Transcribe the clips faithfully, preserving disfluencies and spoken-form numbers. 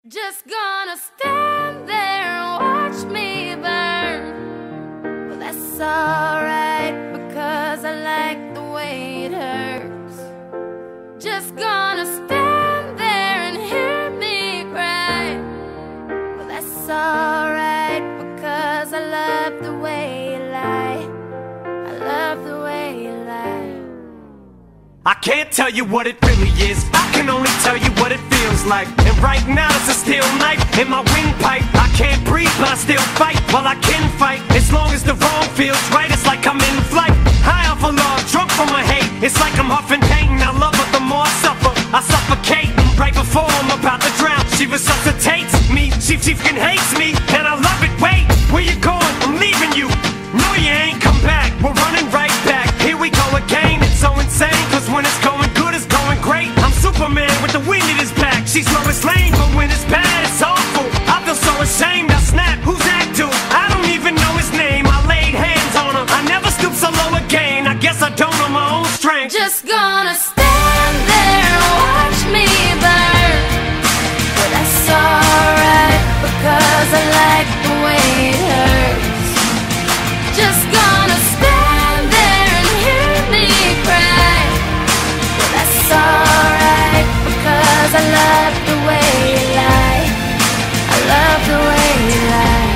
Just gonna stand there and watch me burn. Well, that's alright, because I like the way it hurts. Just gonna stand there and hear me cry. Well, that's alright, because I love the way you lie. I love the way you lie. I can't tell you what it really is, I can only tell you what it feels like. And right now it's a steel knife in my windpipe. I can't breathe but I still fight, while I can fight. As long as the wrong feels right, it's like I'm in flight. High off of love, drunk from my hate. It's like I'm huffing pain, I love her the more I suffer. I suffocate, right before I'm about to drown. She resuscitates me, she, she fucking hates me, and I love it. Wait, where you going? I'm leaving you. No, you ain't come back, we're running right back. Here we go again, it's so insane, cause when it's going good, it's going great. I'm Superman with the wind at his back. She's Lois Lane, but when it's bad, it's awful. I feel so ashamed, I snap, who's that dude? I don't even know his name, I laid hands on him. I never stoop so low again, I guess I don't know my own strength. Just gonna stand there and watch me burn. But that's alright, because I like the way it hurts. Just gonna stand there and hear me cry. But that's alright, because I love the way you lie. I love the way you lie.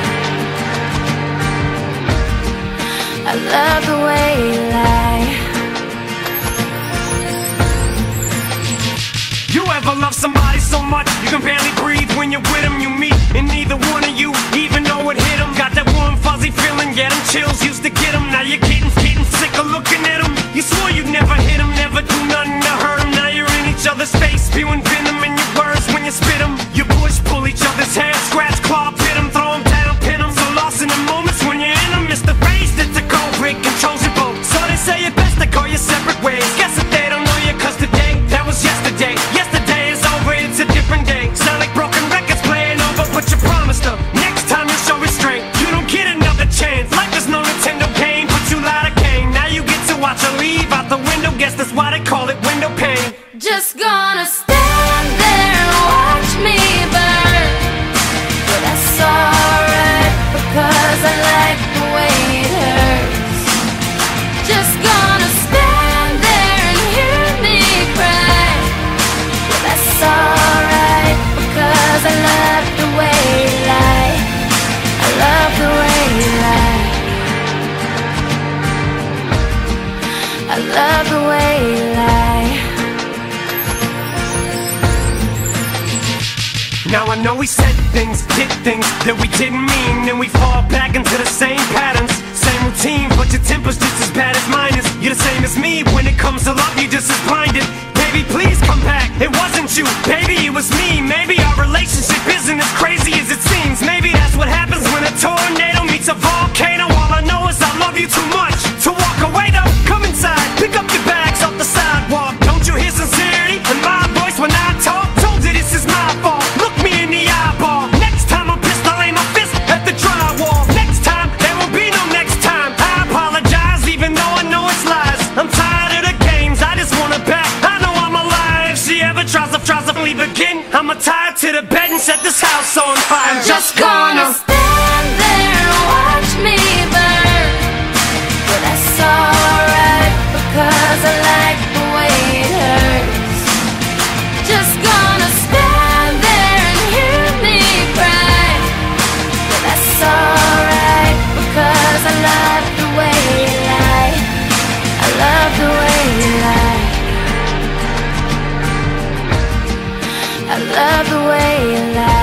I love the way you lie. You ever love somebody so much you can barely breathe when you're with them? You meet and neither one of you even know it hit them. Got that warm fuzzy feeling, yeah, them chills used to get them. Now you're getting, getting sick of looking at them. You swore you'd never hit them, never do nothing to hurt them. Now you're in each other's face, spewing venom in your words when you spit them. You push, pull each other's hair, scratch, claw, pit them, throw them down, pin them. So lost in the moments when you're in them, it's the phrase that the culprit controls your boat. So they say it best to go your separate ways. Guess that they don't know you, cause today, that was yesterday. Yesterday is over, it's a different day. Sound like broken records playing over, but you promised her next time you show restraint. You don't get another chance, life is no Nintendo game, but you lied again. Now you get to watch her leave out the window, guess that's why they call it window pane. Just gonna stand there and watch me burn. But that's alright, because I like the way it hurts. Just gonna stand there and hear me cry. But that's alright, because I love the way you lie. I love the way you lie. I love the way you lie. Now I know we said things, did things that we didn't mean, and we fall back into the same patterns, same routine, but your temper's just as bad as mine is. You're the same as me, when it comes to love, you're just as blinded. Baby, please come back, it wasn't you, baby, it was me. Maybe our relationship isn't as crazy as it seems. Maybe that's what happens when a tornado meets a volcano. All I know is I love you too much to walk away though. Come inside, pick up your bags off the sidewalk. Don't you hear sincerity in my voice when I talk? Told you this is my fault, look me in the eyeball. Next time I'm pissed, I'll aim my fist at the drywall. Next time, there will be no next time. I apologize even though I know it's lies. I'm tired of the games, I just want her back. I know I'm alive. If she ever tries to, tries to leave again, I'ma tie her to the bed and set this house on fire. I'm just gonna stand there and watch me burn. But that's alright, because I like the way it hurts. Just gonna stand there and hear me cry. But that's alright, because I love the way you lie. I love the way you lie. I love the way you lie.